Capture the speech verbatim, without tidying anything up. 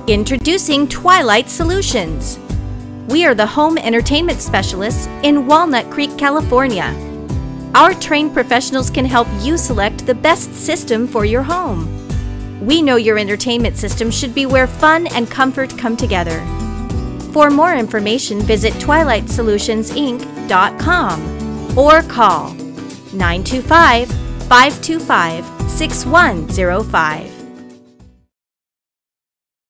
Introducing Twilight Solutions. We are the home entertainment specialists in Walnut Creek, California. Our trained professionals can help you select the best system for your home. We know your entertainment system should be where fun and comfort come together. For more information, visit twilight solutions inc dot com or call nine two five, five two five, six one zero five.